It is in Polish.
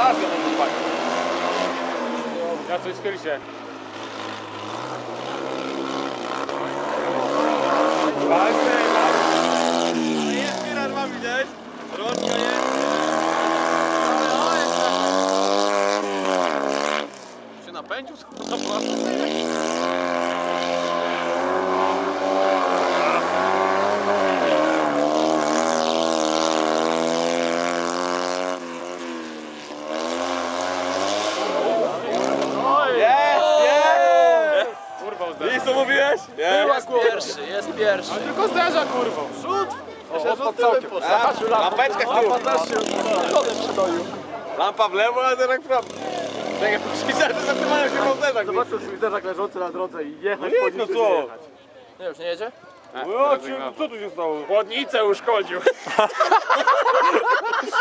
Ważne na chłopaki. Ja coś schyl się. Walczę, ale jest Pirar, mam widać. Rączka jest. Się napędził na płaszcz. I co mówiłeś? Jest pierwszy. A tylko zderza kurwą. Przód! Myślę, że tyłem poszedł. Lampeczka w tył. Lampa w lewo, a teraz w prawo. Tak jak myślałem, że zatrzymają się w zderzak. Zobaczcie zderzak leżący na drodze i jechać No po jedź, nim, no czy co? nie jechać. Nie, już nie jedzie? Co tu się stało? Chłodnicę uszkodził.